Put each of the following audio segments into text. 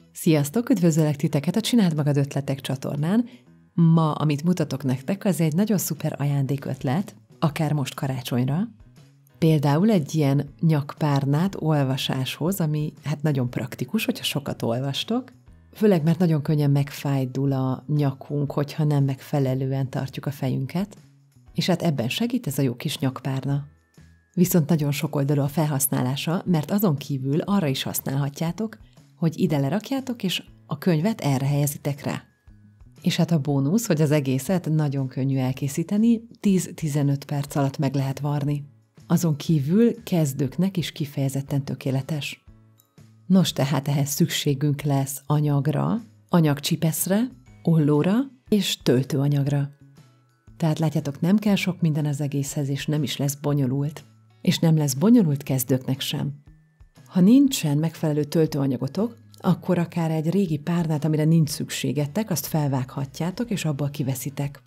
Sziasztok, üdvözöllek titeket a Csináld Magad Ötletek csatornán. Ma, amit mutatok nektek, az egy nagyon szuper ajándékötlet, akár most karácsonyra. Például egy ilyen nyakpárnát olvasáshoz, ami hát nagyon praktikus, hogyha sokat olvastok. Főleg, mert nagyon könnyen megfájdul a nyakunk, hogyha nem megfelelően tartjuk a fejünket. És hát ebben segít ez a jó kis nyakpárna. Viszont nagyon sokoldalú a felhasználása, mert azon kívül arra is használhatjátok, hogy ide lerakjátok, és a könyvet erre helyezitek rá. És hát a bónusz, hogy az egészet nagyon könnyű elkészíteni, 10-15 perc alatt meg lehet varni. Azon kívül kezdőknek is kifejezetten tökéletes. Nos, tehát ehhez szükségünk lesz anyagra, anyagcsipeszre, ollóra és töltőanyagra. Tehát látjátok, nem kell sok minden az egészhez, és nem is lesz bonyolult. És nem lesz bonyolult kezdőknek sem. Ha nincsen megfelelő töltőanyagotok, akkor akár egy régi párnát, amire nincs szükségetek, azt felvághatjátok, és abból kiveszitek.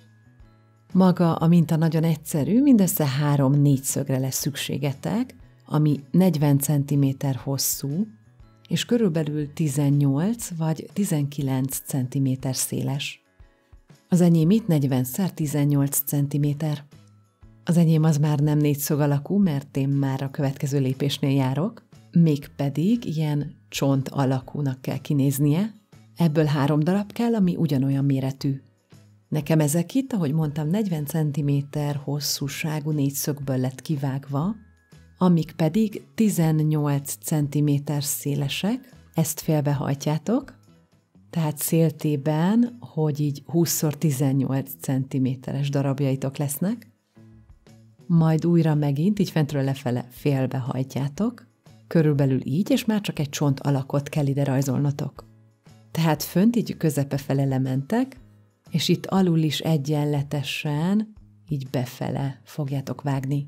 Maga a minta nagyon egyszerű, mindössze 3 szögre lesz szükségetek, ami 40 cm hosszú, és körülbelül 18 vagy 19 cm széles. Az enyém itt 40x18 cm. Az enyém az már nem 4 alakú, mert én már a következő lépésnél járok, mégpedig ilyen csont alakúnak kell kinéznie. Ebből 3 darab kell, ami ugyanolyan méretű. Nekem ezek itt, ahogy mondtam, 40 cm hosszúságú 4-szögből lett kivágva, amik pedig 18 cm szélesek, ezt félbehajtjátok, tehát széltében, hogy így 20x18 cm-es darabjaitok lesznek, majd újra megint, így fentről lefele félbehajtjátok, körülbelül így, és már csak egy csont alakot kell ide rajzolnotok. Tehát fönt így közepe fele lementek, és itt alul is egyenletesen, így befele fogjátok vágni.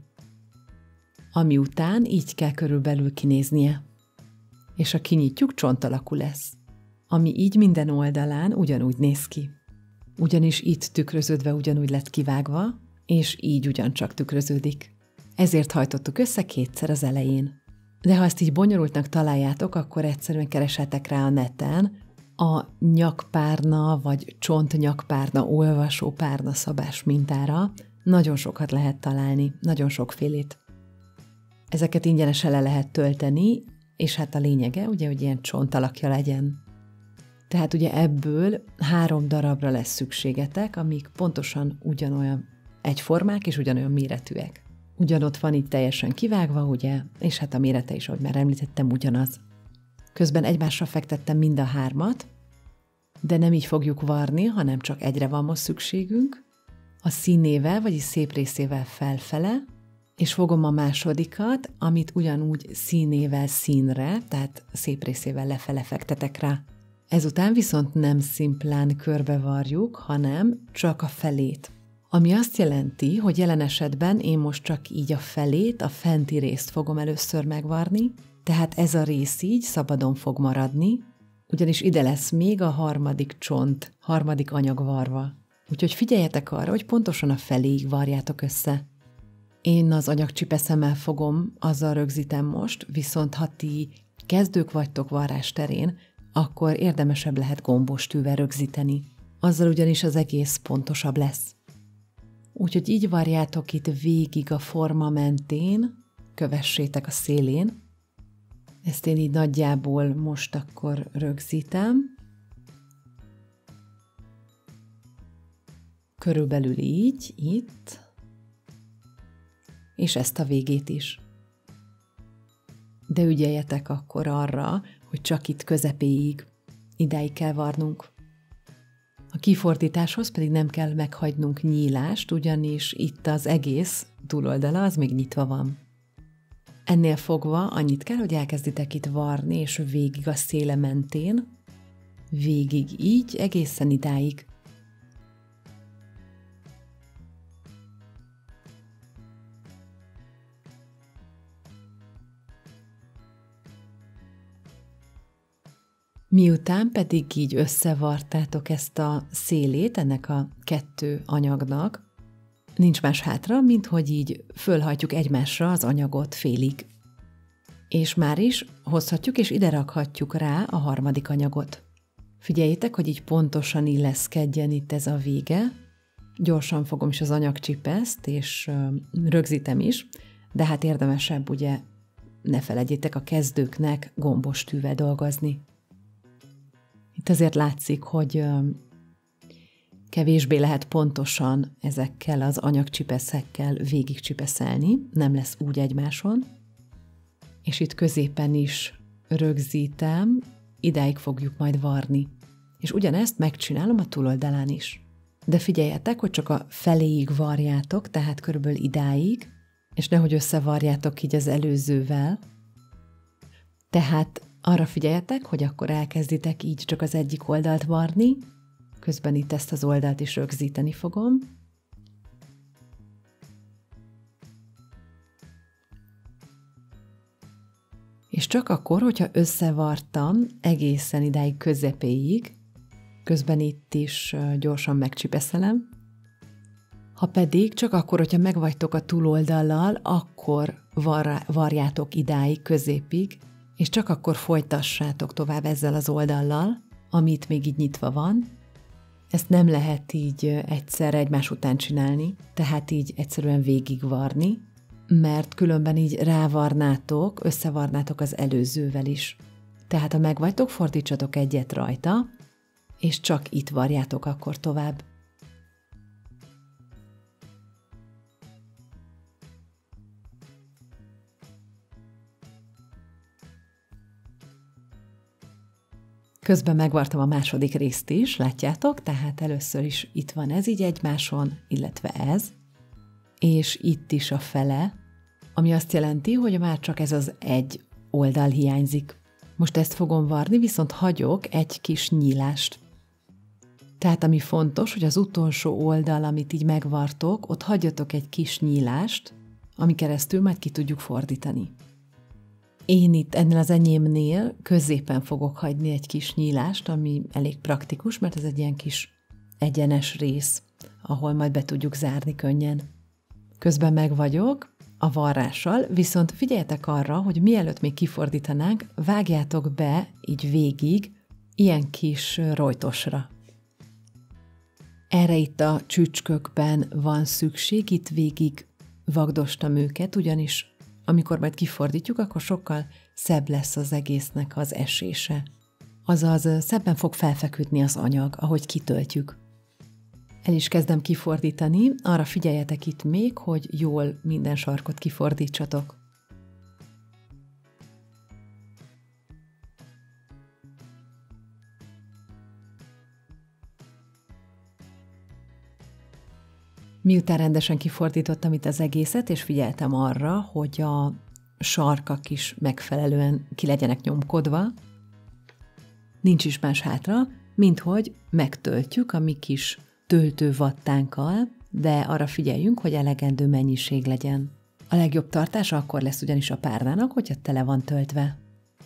Ami után így kell körülbelül kinéznie. És ha kinyitjuk, csont alakú lesz. Ami így minden oldalán ugyanúgy néz ki. Ugyanis itt tükröződve ugyanúgy lett kivágva, és így ugyancsak tükröződik. Ezért hajtottuk össze 2-szer az elején. De ha ezt így bonyolultnak találjátok, akkor egyszerűen keresetek rá a neten a nyakpárna vagy csontnyakpárna olvasópárna szabás mintára. Nagyon sokat lehet találni, nagyon sokfélét. Ezeket ingyenesen le lehet tölteni, és hát a lényege, ugye, hogy ilyen csont alakja legyen. Tehát ugye ebből 3 darabra lesz szükségetek, amik pontosan ugyanolyan egyformák és ugyanolyan méretűek. Ugyanott van itt teljesen kivágva, ugye, és hát a mérete is, ahogy már említettem, ugyanaz. Közben egymásra fektettem mind a 3-at, de nem így fogjuk varni, hanem csak egyre van most szükségünk, a színével, vagyis szép részével felfele, és fogom a másodikat, amit ugyanúgy színével színre, tehát szép részével lefele fektetek rá. Ezután viszont nem szimplán körbevarjuk, hanem csak a felét. Ami azt jelenti, hogy jelen esetben én most csak így a felét, a fenti részt fogom először megvarni, tehát ez a rész így szabadon fog maradni, ugyanis ide lesz még a harmadik csont, harmadik anyag varva. Úgyhogy figyeljetek arra, hogy pontosan a feléig varjátok össze. Én az anyagcsipeszemmel fogom, azzal rögzítem most, viszont ha ti kezdők vagytok varrás terén, akkor érdemesebb lehet gombostűvel rögzíteni. Azzal ugyanis az egész pontosabb lesz. Úgyhogy így varjátok itt végig a forma mentén, kövessétek a szélén. Ezt én így nagyjából most akkor rögzítem. Körülbelül így, itt. És ezt a végét is. De ügyeljetek akkor arra, hogy csak itt közepéig, idáig kell varnunk. A kifordításhoz pedig nem kell meghagynunk nyílást, ugyanis itt az egész túloldala az még nyitva van. Ennél fogva annyit kell, hogy elkezditek itt varni, és végig a széle mentén, végig így, egészen idáig. Miután pedig így összevartátok ezt a szélét ennek a 2 anyagnak, nincs más hátra, mint hogy így fölhajtjuk egymásra az anyagot félig. És már is hozhatjuk, és ide rakhatjuk rá a harmadik anyagot. Figyeljétek, hogy így pontosan illeszkedjen itt ez a vége. Gyorsan fogom is az anyagcsipeszt, és rögzítem is, de hát érdemesebb ugye ne felejtjétek a kezdőknek gombos tűvel dolgozni. Itt azért látszik, hogy kevésbé lehet pontosan ezekkel az anyagcsipeszekkel végigcsipeszelni, nem lesz úgy egymáson, és itt középen is rögzítem, idáig fogjuk majd varni. És ugyanezt megcsinálom a túloldalán is. De figyeljetek, hogy csak a feléig varjátok, tehát körülbelül idáig, és nehogy összevarjátok így az előzővel. Tehát arra figyeljetek, hogy akkor elkezditek így csak az egyik oldalt varni, közben itt ezt az oldalt is rögzíteni fogom. És csak akkor, hogyha összevartam egészen idáig közepéig, közben itt is gyorsan megcsipeszelem. Ha pedig csak akkor, hogyha megvagytok a túloldallal, akkor varjátok idáig, középig, és csak akkor folytassátok tovább ezzel az oldallal, amit még így nyitva van. Ezt nem lehet így egyszerre egymás után csinálni, tehát így egyszerűen végigvarni, mert különben így rávarnátok, összevarnátok az előzővel is. Tehát ha megvagytok, fordítsatok egyet rajta, és csak itt varjátok akkor tovább. Közben megvartam a második részt is, látjátok, tehát először is itt van ez így egymáson, illetve ez, és itt is a fele, ami azt jelenti, hogy már csak ez az egy oldal hiányzik. Most ezt fogom varni, viszont hagyok egy kis nyílást. Tehát ami fontos, hogy az utolsó oldal, amit így megvartok, ott hagyjatok egy kis nyílást, ami keresztül majd ki tudjuk fordítani. Én itt ennél az enyémnél középen fogok hagyni egy kis nyílást, ami elég praktikus, mert ez egy ilyen kis egyenes rész, ahol majd be tudjuk zárni könnyen. Közben meg vagyok a varrással, viszont figyeljetek arra, hogy mielőtt még kifordítanánk, vágjátok be így végig ilyen kis rojtosra. Erre itt a csücskökben van szükség, itt végig vagdostam őket, ugyanis amikor majd kifordítjuk, akkor sokkal szebb lesz az egésznek az esése. Azaz szebben fog felfeküdni az anyag, ahogy kitöltjük. El is kezdem kifordítani, arra figyeljetek itt még, hogy jól minden sarkot kifordítsatok. Miután rendesen kifordítottam itt az egészet, és figyeltem arra, hogy a sarkak is megfelelően ki legyenek nyomkodva, nincs is más hátra, minthogy megtöltjük a mi kis töltővattánkkal, de arra figyeljünk, hogy elegendő mennyiség legyen. A legjobb tartása akkor lesz ugyanis a párnának, hogyha tele van töltve.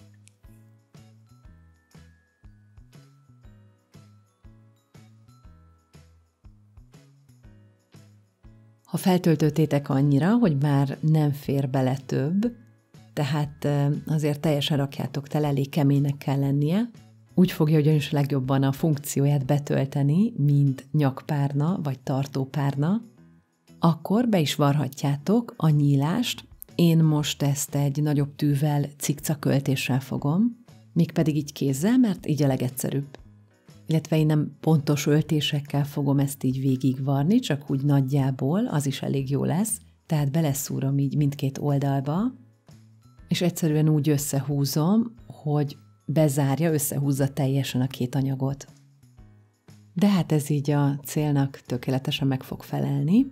Ha feltöltöttétek annyira, hogy már nem fér bele több, tehát azért teljesen rakjátok tele, elég keménynek kell lennie, úgy fogja ugyanis legjobban a funkcióját betölteni, mint nyakpárna vagy tartópárna, akkor be is varhatjátok a nyílást. Én most ezt egy nagyobb tűvel cikcaköltéssel fogom, mégpedig így kézzel, mert így a legegyszerűbb. Illetve én nem pontos öltésekkel fogom ezt így végigvarni, csak úgy nagyjából, az is elég jó lesz, tehát beleszúrom így mindkét oldalba, és egyszerűen úgy összehúzom, hogy bezárja, összehúzza teljesen a két anyagot. De hát ez így a célnak tökéletesen meg fog felelni.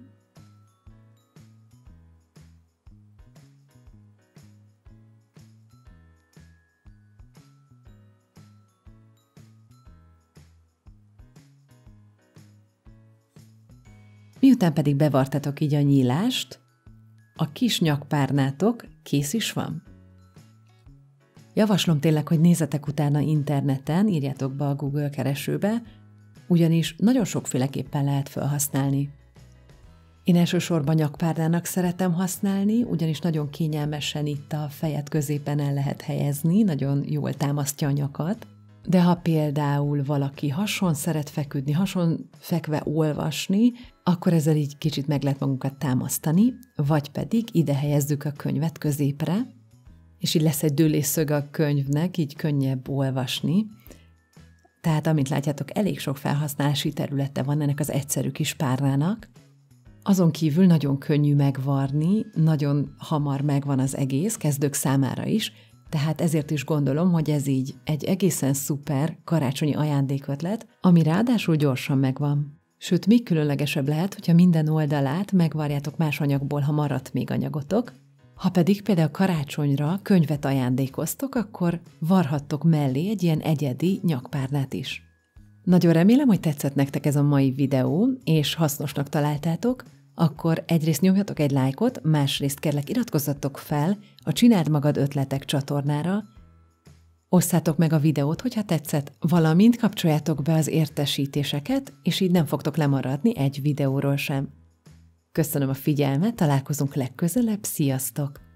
Miután pedig bevartatok így a nyílást, a kis nyakpárnátok kész is van. Javaslom tényleg, hogy nézzetek utána interneten, írjátok be a Google keresőbe, ugyanis nagyon sokféleképpen lehet felhasználni. Én elsősorban nyakpárnának szeretem használni, ugyanis nagyon kényelmesen itt a fejed középen el lehet helyezni, nagyon jól támasztja a nyakat. De ha például valaki hason szeret feküdni, hason fekve olvasni, akkor ezzel így kicsit meg lehet magunkat támasztani, vagy pedig ide helyezzük a könyvet középre, és így lesz egy dőlésszög a könyvnek, így könnyebb olvasni. Tehát, amint látjátok, elég sok felhasználási területe van ennek az egyszerű kis párnának. Azon kívül nagyon könnyű megvarni, nagyon hamar megvan az egész, kezdők számára is, tehát ezért is gondolom, hogy ez így egy egészen szuper karácsonyi ajándékötlet, ami ráadásul gyorsan megvan. Sőt, még különlegesebb lehet, hogyha minden oldalát megvarjátok más anyagból, ha maradt még anyagotok. Ha pedig például karácsonyra könyvet ajándékoztok, akkor varhattok mellé egy ilyen egyedi nyakpárnát is. Nagyon remélem, hogy tetszett nektek ez a mai videó, és hasznosnak találtátok, akkor egyrészt nyomjatok egy lájkot, másrészt kérlek iratkozzatok fel a Csináld Magad Ötletek csatornára, osszátok meg a videót, hogyha tetszett, valamint kapcsoljátok be az értesítéseket, és így nem fogtok lemaradni egy videóról sem. Köszönöm a figyelmet, találkozunk legközelebb, sziasztok!